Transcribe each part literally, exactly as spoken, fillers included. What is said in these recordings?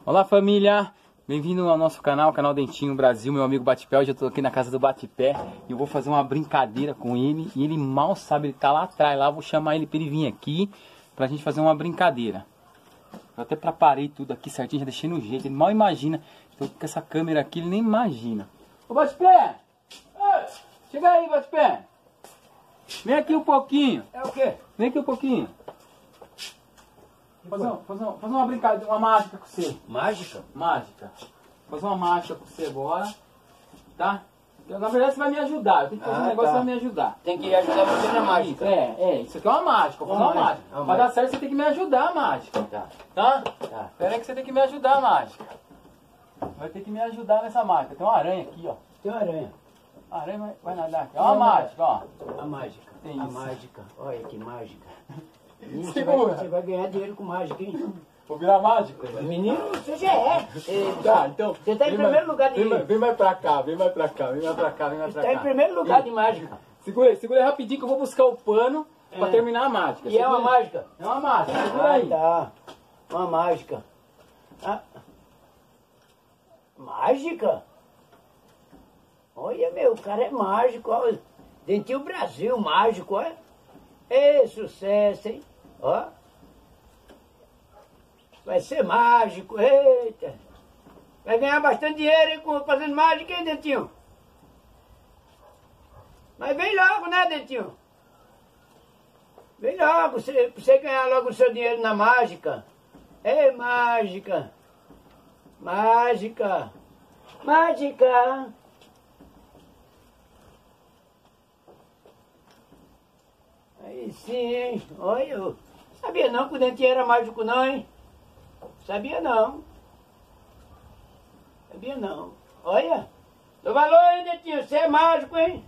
Olá família, bem-vindo ao nosso canal, canal Dentinho Brasil, meu amigo Batipé. Hoje eu tô aqui na casa do Batipé e eu vou fazer uma brincadeira com ele. E ele mal sabe, ele tá lá atrás, lá eu vou chamar ele pra ele vir aqui pra gente fazer uma brincadeira. Eu até preparei tudo aqui certinho, já deixei no jeito, ele mal imagina. Tô com essa câmera aqui, ele nem imagina. Ô Batipé! Chega aí, Batipé! Vem aqui um pouquinho. É o quê? Vem aqui um pouquinho. Fazer uma, fazer, uma, fazer uma brincadeira, uma mágica com você. Mágica? Mágica. Fazer uma mágica com você agora, tá? Na verdade você vai me ajudar, eu tenho que fazer Ah, um negócio tá. que vai me ajudar. Tem que ajudar você na mágica. É, é, isso aqui é uma mágica, eu vou fazer uma Uma mágica. mágica, uma Pra dar mágica. certo você tem que me ajudar a mágica, Tá, tá? tá. Espera aí que você tem que me ajudar a mágica. Vai ter que me ajudar nessa mágica. Tem uma aranha aqui, ó. Tem uma aranha. A aranha vai, vai nadar aqui. É uma mágica, ó. A mágica. Tem a isso. mágica. Olha que mágica. Menino, você, Segura. vai, você vai ganhar dinheiro com mágica, hein? Vou virar mágica. Menino, você já é. Tá, então. Você tá em vem primeiro mais- lugar de- Vem, mais- vem mais pra cá, vem mais pra cá, vem mais pra cá, vem mais pra Você cá. tá em primeiro lugar de mágica. Segura aí, segura aí rapidinho que eu vou buscar o pano pra É. terminar a mágica. E é uma Segura aí. mágica. É uma mágica, segura Ah, aí. tá. Uma mágica. Ah. Mágica? Olha, meu, o cara é mágico, ó. Dentinho Brasil, mágico, ó. Ê, sucesso, hein? Ó. Vai ser mágico, eita. Vai ganhar bastante dinheiro, hein, com- fazendo mágica, hein, Dentinho? Mas vem logo, né, Dentinho? Vem logo, você- pra você ganhar logo o seu dinheiro na mágica. Ei, mágica. Mágica. Mágica. Aí sim, hein? Olha, eu sabia não que o Dentinho era mágico não, hein? Sabia não. Sabia não. Olha. Dou valor, hein, Dentinho? Você é mágico, hein?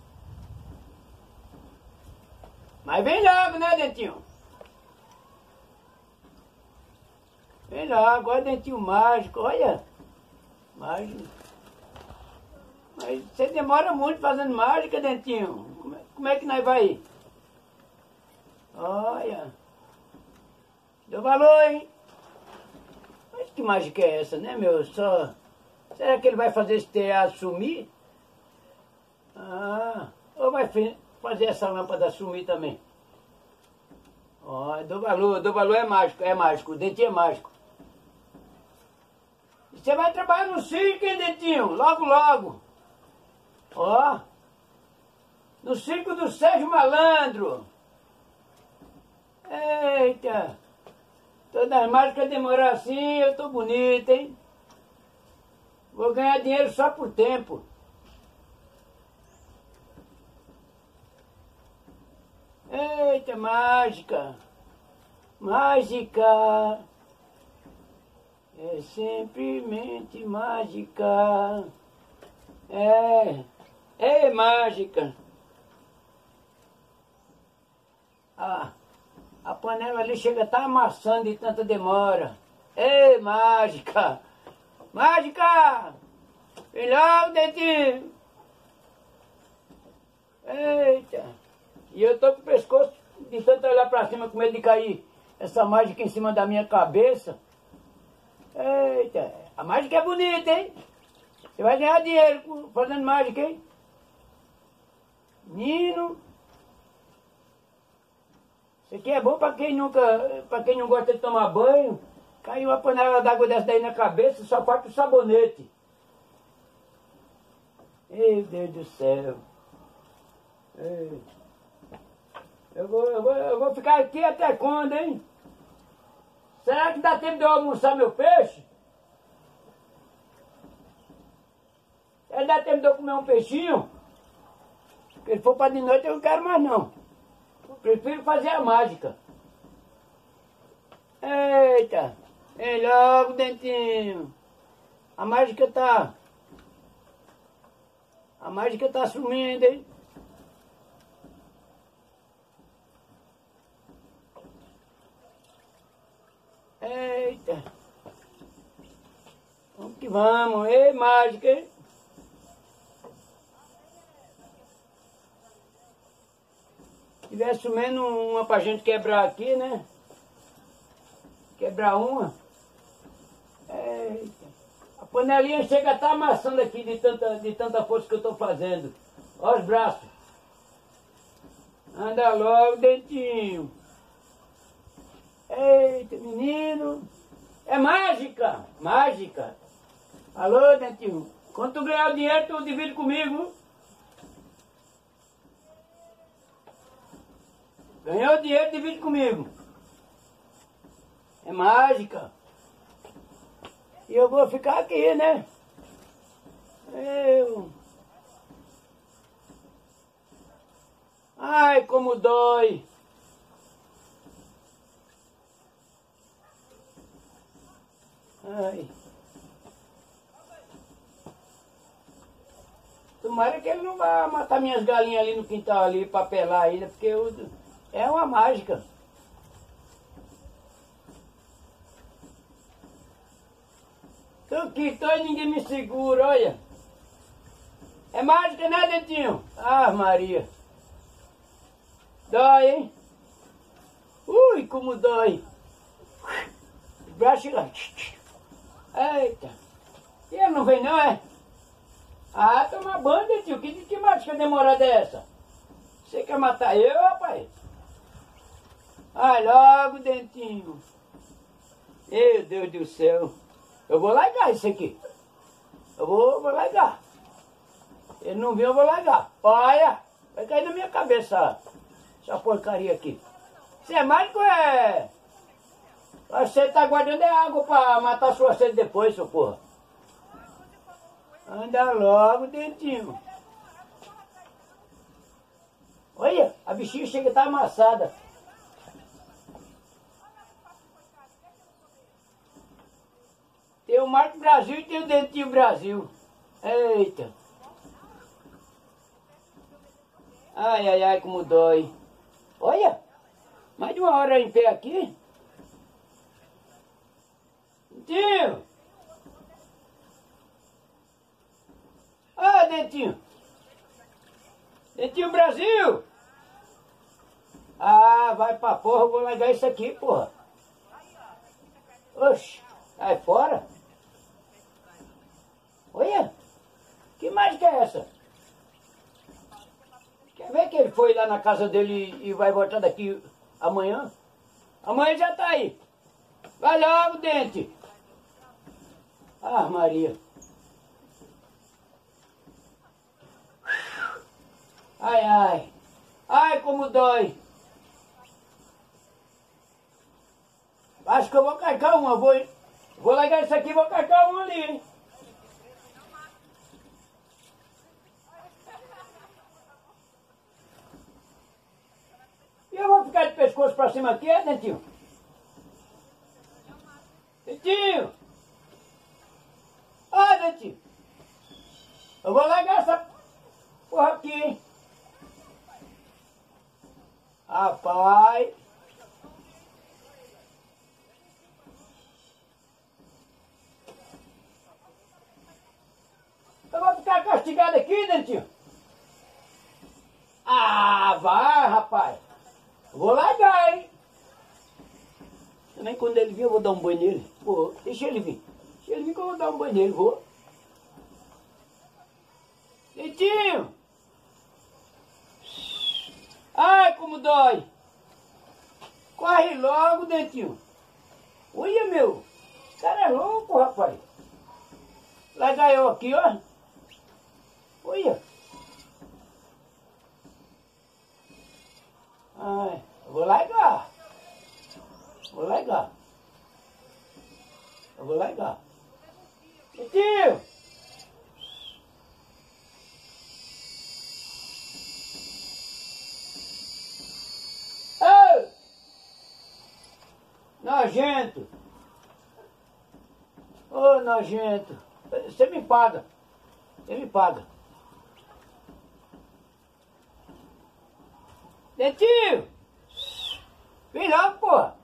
Mas vem logo, né, Dentinho? Vem logo, olha, Dentinho mágico, olha. Mágico. Mas você demora muito fazendo mágica, Dentinho. Como é, como é que nós vai ir? Olha. Deu valor, hein? Mas que mágica é essa, né, meu? Só... Será que ele vai fazer esse teatro sumir? Ah, ou vai fe- fazer essa lâmpada sumir também? Ó, dou valor, dou valor é mágico, é mágico, o Dentinho é mágico. E você vai trabalhar no circo, hein, Dentinho? Logo, logo. Ó, no circo do Sérgio Malandro. Eita, todas as mágicas demorar assim, eu tô bonito, hein? Vou ganhar dinheiro só por tempo. Eita, mágica. Mágica. É simplesmente mágica. É. É mágica. Ah, a panela ali chega a estar amassando de tanta demora. É mágica. Mágica! Vem logo, Dentinho! Eita! E eu tô com o pescoço de tanto olhar pra cima com medo de cair essa mágica em cima da minha cabeça. Eita! A mágica é bonita, hein? Você vai ganhar dinheiro com- fazendo mágica, hein? Nino! Isso aqui é bom pra quem nunca, pra quem não gosta de tomar banho. Caiu uma panela d'água dessa daí na cabeça, só falta o sabonete. Meu Deus do céu. Ei. Eu vou, eu, vou, eu vou ficar aqui até quando, hein? Será que dá tempo de eu almoçar meu peixe? Será que dá tempo de eu comer um peixinho? Porque se for para de noite eu não quero mais não. Eu prefiro fazer a mágica. Eita! Vem logo, Dentinho. A mágica tá... A mágica tá sumindo, hein? Eita! Vamos que vamos. Ei, mágica, hein? Se tivesse menos uma pra gente quebrar aqui, né? Quebrar uma. Eita. A panelinha chega a estar amassando aqui de tanta, de tanta força que eu estou fazendo. Olha os braços. Anda logo, dentinho. Eita, menino. É mágica, mágica. Alô, dentinho. Quando tu ganhar o dinheiro, tu divide comigo. Ganhou o dinheiro, divide comigo. É mágica. E eu vou ficar aqui, né? Eu... Ai, como dói. Ai. Tomara que ele não vá matar minhas galinhas ali no quintal ali pra pelar ainda, porque eu... é uma mágica. Tô aqui, tô e ninguém me segura, olha. É mágica, né, dentinho? Ah, Maria. Dói, hein? Ui, como dói. Os braços lá. Eita. E ele não vem não, é? Ah, toma banho, dentinho. Que, que mágica demorada é essa? Você quer matar eu, rapaz? Ai, logo, dentinho. Meu Deus do céu. Eu vou largar isso aqui. Eu vou, vou largar. Ele não viu, eu vou largar. Olha, vai cair na minha cabeça essa porcaria aqui. Você é mágico, é... Você tá guardando é água pra matar sua sede depois, seu porra. Anda logo, dentinho. Olha, a bichinha chega a estar amassada. Tem o Marco Brasil e tem o Dentinho Brasil. Eita. Ai, ai, ai, como dói. Olha, mais de uma hora em pé aqui. Dentinho. Ah, Dentinho. Dentinho Brasil. Ah, vai pra porra, eu vou largar isso aqui, porra. Oxe, sai fora. Olha, que mágica é essa? Quer ver que ele foi lá na casa dele e vai voltar daqui amanhã? Amanhã já tá aí. Vai logo, dente. Ah, Maria. Ai, ai. Ai, como dói. Acho que eu vou carcar uma. Vou, vou largar isso aqui e vou carcar uma ali, hein? E eu vou ficar de pescoço pra cima aqui, é, Dentinho? Dentinho! Ah, Dentinho! Eu vou largar essa porra aqui, hein? Rapaz! Eu vou ficar castigado aqui, Dentinho? Ah, vai, rapaz! Eu vou largar, hein? Também quando ele vir eu vou dar um banho nele. Pô, deixa ele vir. Deixa ele vir que eu vou dar um banho nele, vou. Dentinho! Ai, como dói! Corre logo, Dentinho! Olha, meu! Esse cara é louco, rapaz! Largar eu aqui, ó! Olha! Ai, eu vou largar! Vou largar! Eu vou largar! Dentinho! Ô! Nojento! Ô, nojento! Você me paga! Você me paga! Dentinho! Vem logo, porra!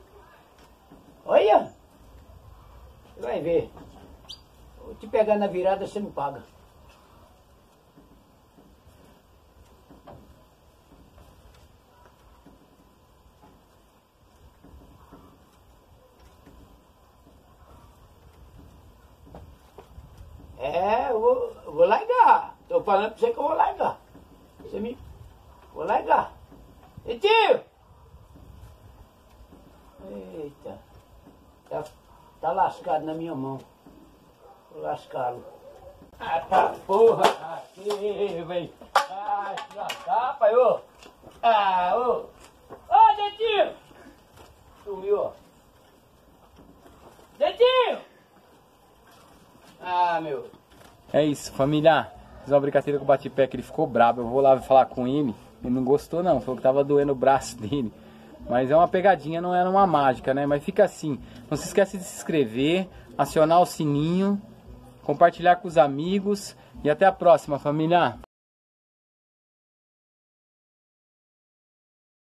Olha! Você vai ver. Vou te pegar na virada, você me paga. falando pra você que eu vou largar. Você me... Vou largar. Dentinho! Eita. Tá, tá lascado na minha mão. Vou lascá-lo. Ah, tá porra! Aqui, velho. Ah, já pai, ô. Ah, ô. Ô, Dentinho! Sumiu, ó. Dentinho! Ah, meu. É isso, família. Fiz uma brincadeira com o Bate-Pé que ele ficou brabo. Eu vou lá falar com ele. Ele não gostou não, falou que tava doendo o braço dele. Mas é uma pegadinha, não era uma mágica, né? Mas fica assim. Não se esquece de se inscrever, acionar o sininho, compartilhar com os amigos. E até a próxima, família.